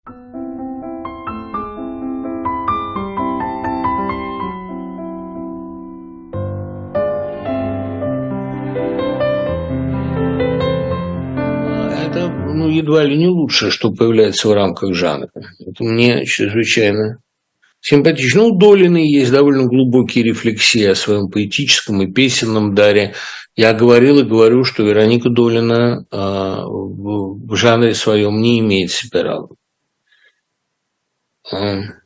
Это едва ли не лучшее, что появляется в рамках жанра. Это мне чрезвычайно симпатично. У Долиной есть довольно глубокие рефлексии о своем поэтическом и песенном даре. Я говорил и говорю, что Вероника Долина в жанре своем не имеет себе равных.